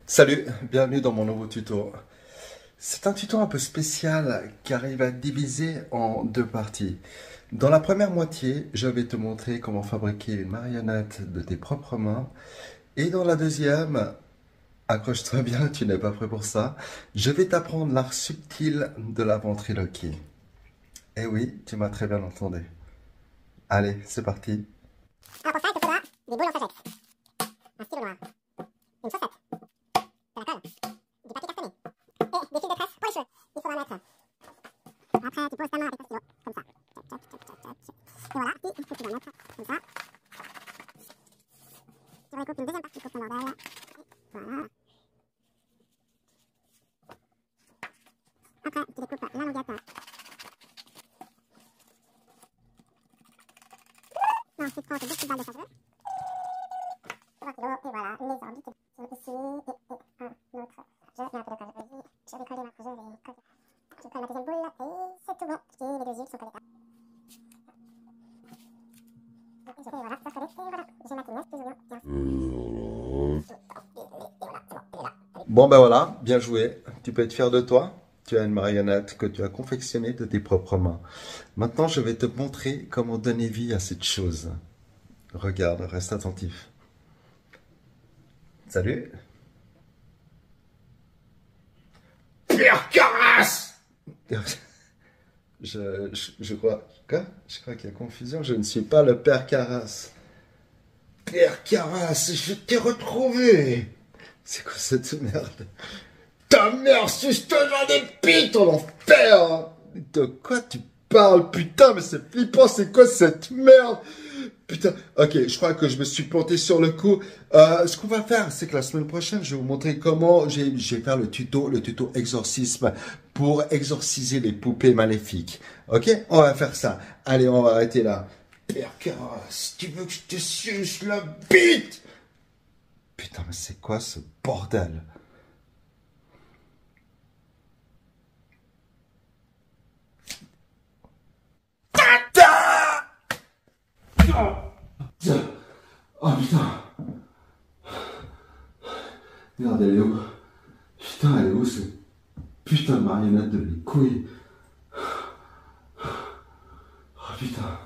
Salut, bienvenue dans mon nouveau tuto. C'est un tuto un peu spécial car il va être divisé en deux parties. Dans la première moitié, je vais te montrer comment fabriquer une marionnette de tes propres mains. Et dans la deuxième, accroche-toi bien, tu n'es pas prêt pour ça, je vais t'apprendre l'art subtil de la ventriloquie. Eh oui, tu m'as très bien entendu. Allez, c'est parti. Alors pour ça, il te faudra des boules en sagesse, un stylo noir, une chaussette, de la colle, du papier cartonné et des fils de tresse pour les cheveux. Il faudra mettre. Après, tu poses ta main avec ton stylo, comme ça. Tchac, tchac, tchac, tchac, tchac. Et voilà, ici, tu dois mettre comme ça. Tu recoupes une deuxième partie pour ton bordel. Voilà. Après, tu découpes la longuette. Ensuite, tu prends tes deux petites balles de cheveux. Et voilà, les ordres sont ici et un autre. Je mets un peu de colle. Je vais coller ma colle. Je colle la deuxième boule et c'est tout bon. Et les deux yeux sont collés là. Et voilà, ça collé. Et voilà, j'ai ma pinette plus ou moins. Et voilà, c'est bon, elle est là. Bon ben voilà, bien joué. Tu peux être fier de toi. Tu as une marionnette que tu as confectionnée de tes propres mains. Maintenant, je vais te montrer comment donner vie à cette chose. Regarde, reste attentif. Salut. Pierre Carras! Je crois... Quoi? Je crois qu'il y a confusion. Je ne suis pas le père Carras. Pierre Carras, je t'ai retrouvé! C'est quoi cette merde? Ta mère suce toujours des pites, ton enfer! De quoi tu parles? Putain, mais c'est flippant, c'est quoi cette merde? Putain, ok, je crois que je me suis planté sur le coup. Ce qu'on va faire, c'est que la semaine prochaine, je vais vous montrer comment je vais faire le tuto exorcisme pour exorciser les poupées maléfiques. Ok, on va faire ça. Allez, on va arrêter là. Pierre Carras, tu veux que je te suce la bite? Putain, mais c'est quoi ce bordel? Oh putain. Merde, elle est où? Putain, elle est où cette putain de marionnette de mes couilles? Oh putain.